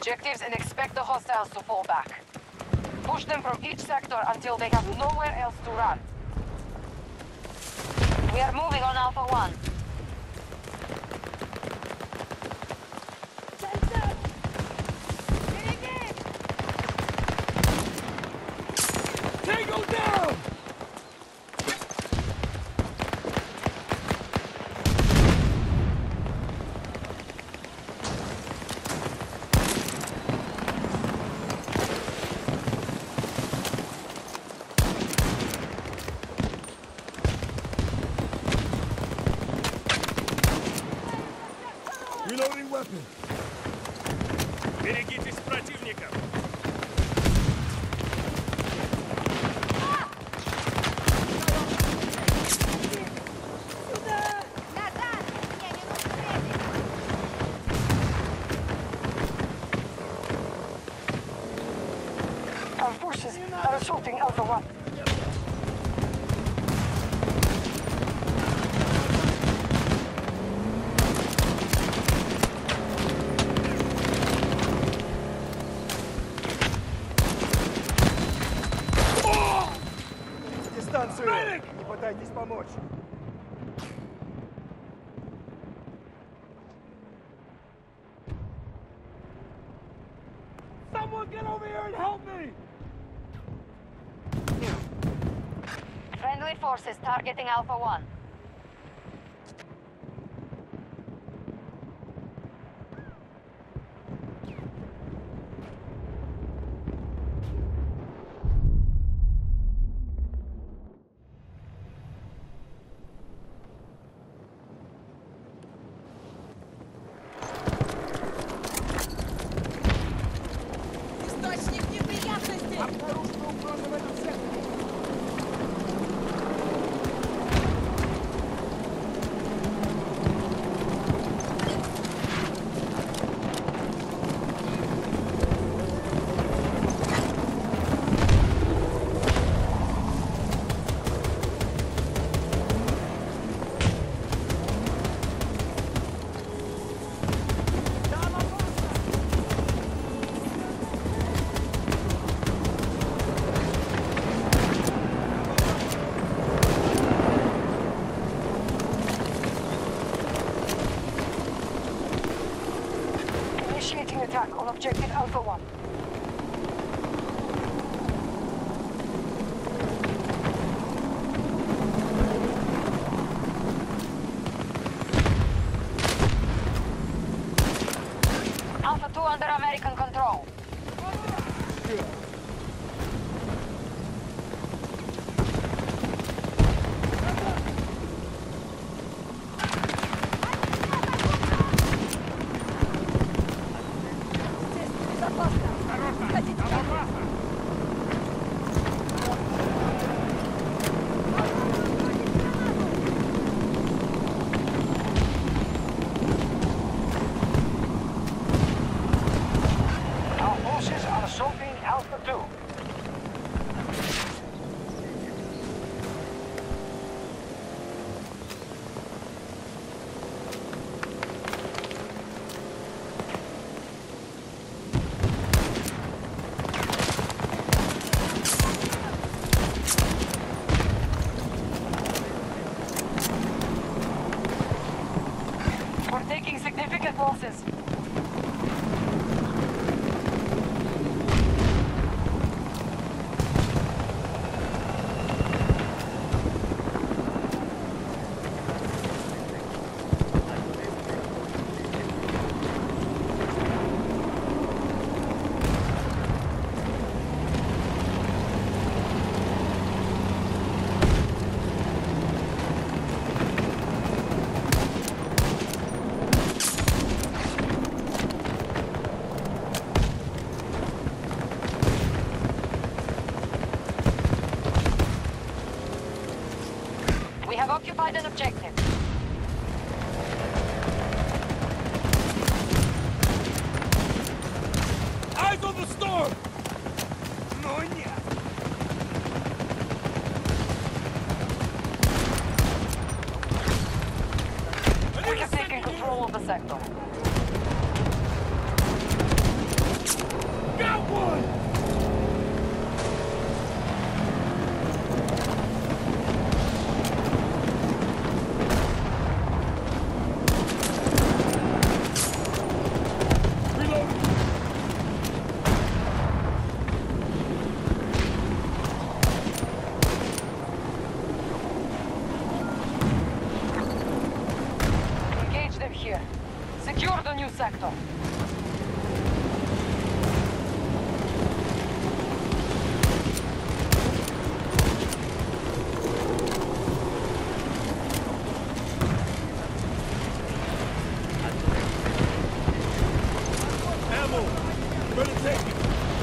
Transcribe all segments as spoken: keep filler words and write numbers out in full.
objectives and expect the hostiles to fall back. Push them from each sector until they have nowhere else to run. We are moving on Alpha One. Tango down! Reloading weapon. Берегитесь противников! Our forces are assaulting Alpha One. Дистанцию! Не пытайтесь помочь! Someone get over here and help me! Friendly forces targeting Alpha One. Источник неприятностей! Обнаружена угроза в этом секторе! Initiating attack on objective Alpha One. Alpha Two under American control. Our forces are assaulting Alpha Two. We're taking significant losses. We have occupied an objective. Eyes on the storm! No, нет! We have taken control of the sector. sector. Ammo! Better take it!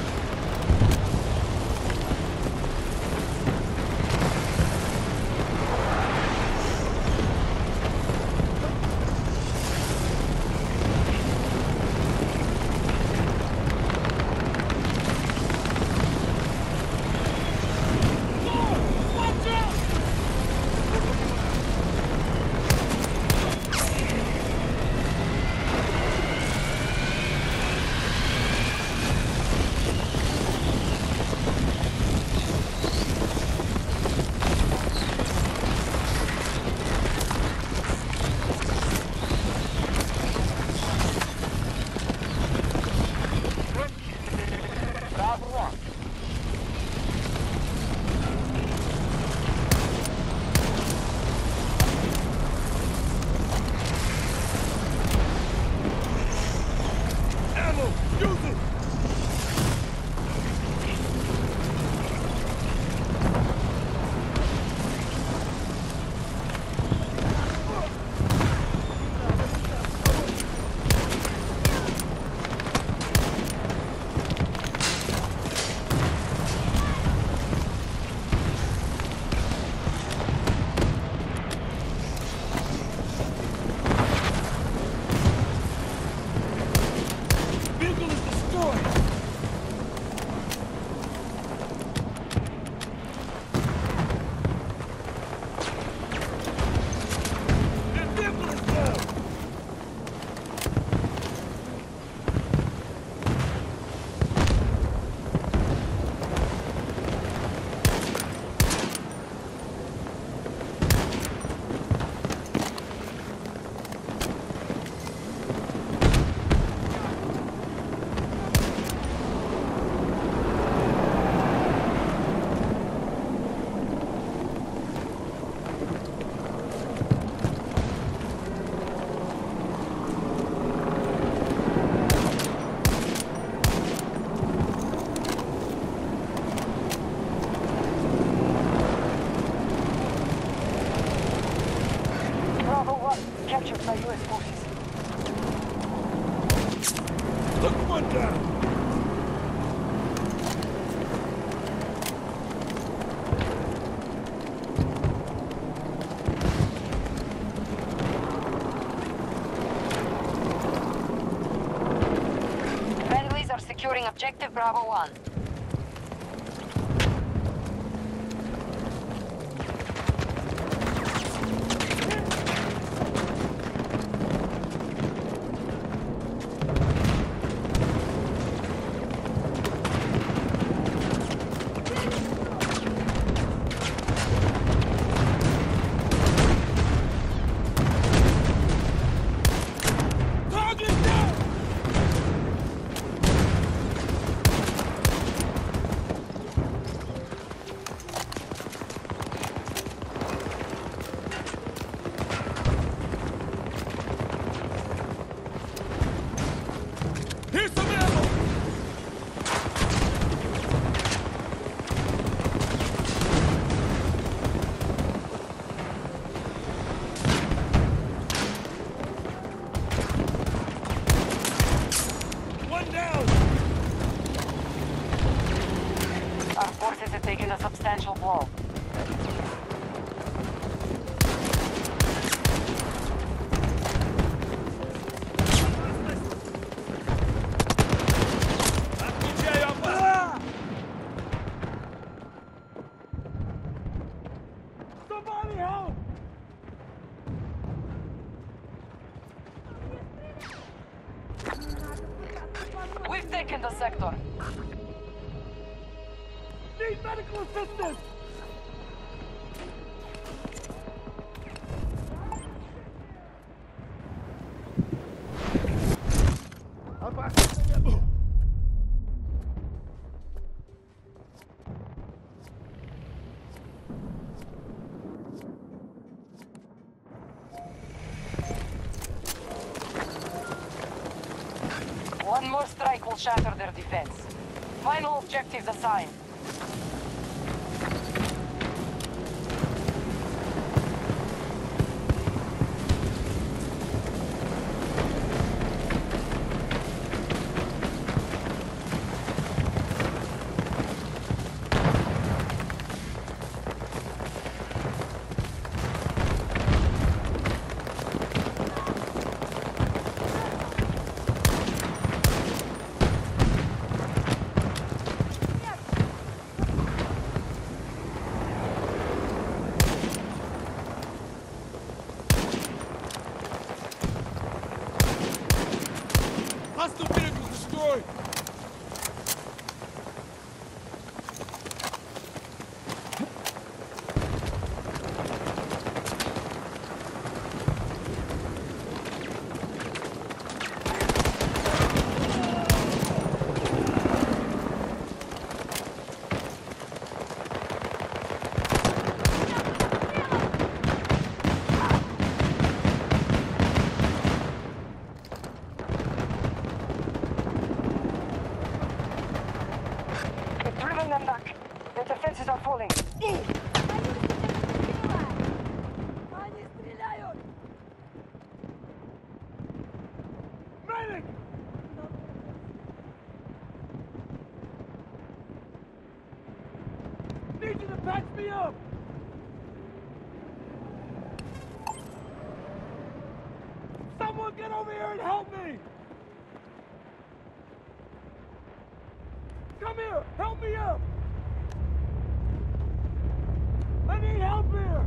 Captured by U S forces. Look one down! Friendlies are securing objective Bravo one. Here's some ammo! One down! Our forces have taken a substantial blow. Somebody help! We've taken the sector. Need medical assistance! will shatter their defense. Final objectives assigned. Hostile vehicle destroyed! We've driven them back. Their defenses are falling. Они стреляют! Medic! Need you to patch me up! Someone get over here and help me! Come here! Help me up! I need help here!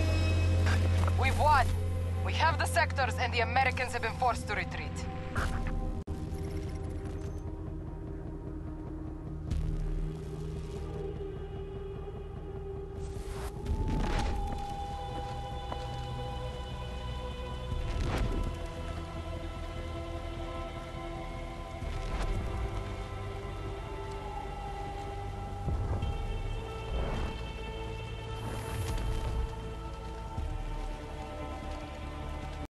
We've won. We have the sectors and the Americans have been forced to retreat.